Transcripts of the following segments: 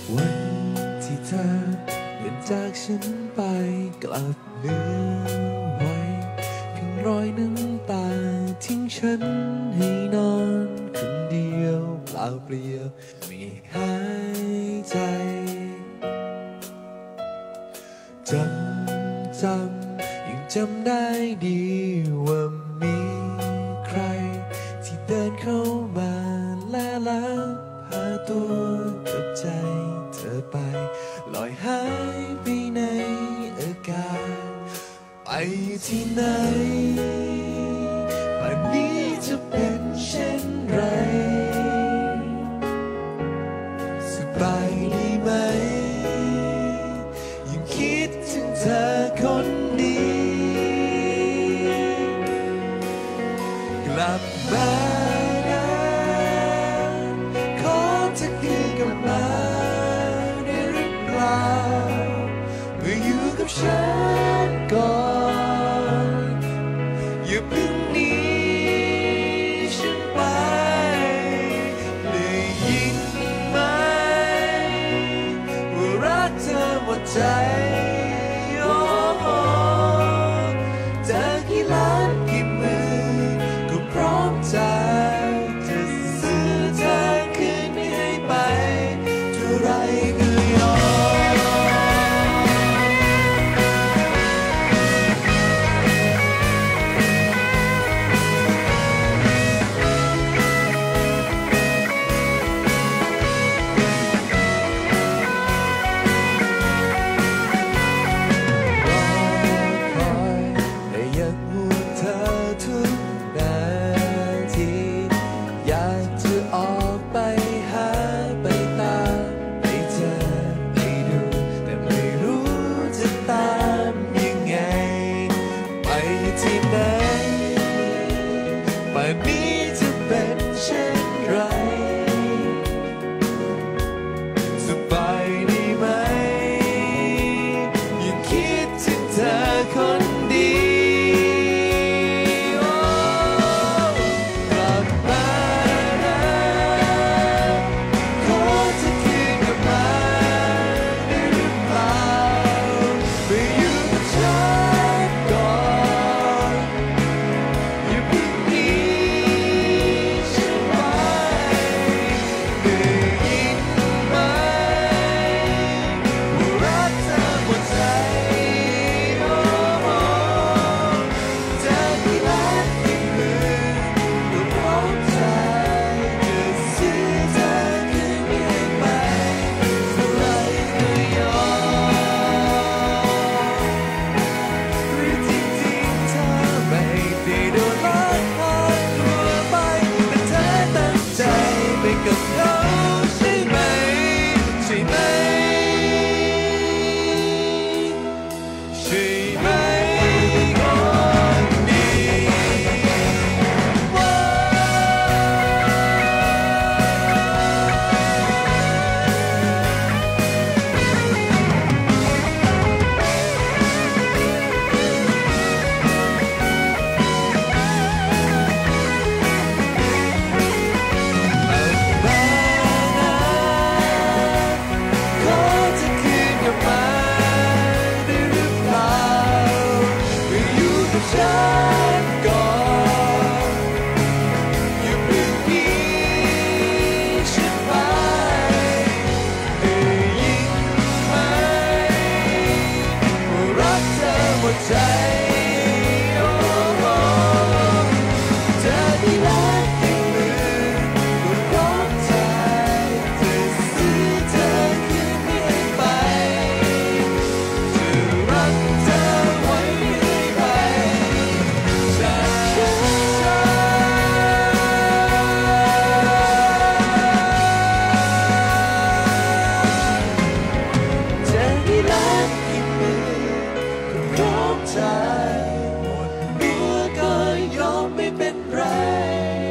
วันที่เธอเดินจากฉันไปกลับเหลือไว้เพียงรอยน้ำตาทิ้งฉันให้นอนคนเดียวเปล่าเปลี่ยวไม่หายใจยังจำได้ดีว่ามีใครที่เดินเข้ามาและลักพาตัวกับใจเธอไปลอยหายไปในอากาศไปที่ไหนป่านนี้จะเป็นเช่นไรสบายดีไหมยังคิดถึงเธอคนนี้กลับมานะขอเธอคืนกลับมาได้หรือเปล่าเมื่ออยู่กับฉันก่อนอย่าเพิ่งหนีฉันไปได้ยินไหมว่ารักเธอหมดใจ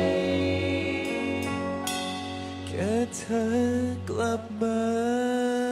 เธอกลับมา